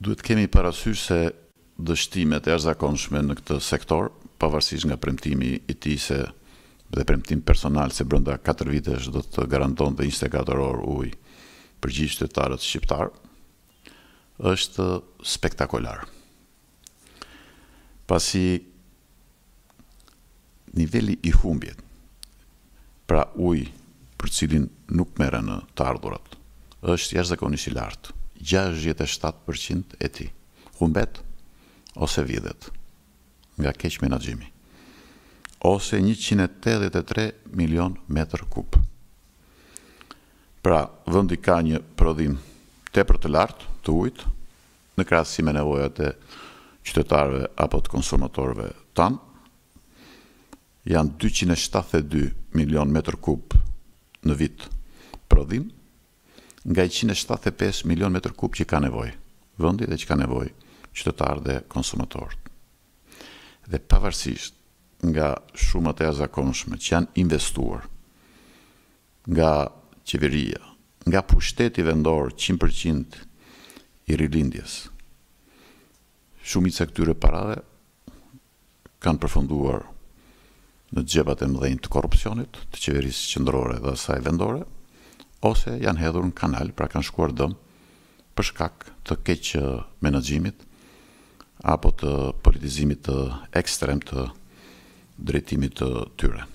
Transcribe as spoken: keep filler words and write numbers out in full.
Duhet kemi parasysh se dështimet e jashtëzakonshme në këtë sektor, pavarësisht nga premtimi i tij se dhe premtim personal se brenda katër vitesh do të garantonte njëzet e katër orë ujë për gjithë qytetarët shqiptar, është spektakolar. Pasi niveli i humbjet, pra ujë për cilin nuk merren në të ardhurat, është jashtëzakonisht i lartë, gjashtëdhjetë e shtatë përqind e tij. Humbet ose vjedhet nga keq menaxhimi, ose njëqind e tetëdhjetë e tre milion metër kub. Pra, vendi ka një prodhim tepër të lartë të ujit në krahasim me nevojat e qytetarëve apo të konsumatorëve tanë. Janë dyqind e shtatëdhjetë e dy milion metër kub në vit prodhim, nga njëqind e shtatëdhjetë e pesë milion metër kub që ka nevojë vendi dhe që ka nevojë qytetarë dhe konsumatorët. Dhe pavarësisht nga shumat e jashtëzakonshme që janë investuar nga qeveria, nga pushteti vendor qind përqind i rilindjes, shumica e këtyre parave kanë përfunduar në xhepat e mëdhenj të korrupsionit, të qeverisë qendrore dhe asaj vendore, ose janë hedhur në kanal, pra kanë shkuar dëm për shkak të keq menaxhimit apo të politizimit të ekstrem të drejtimit të tyre.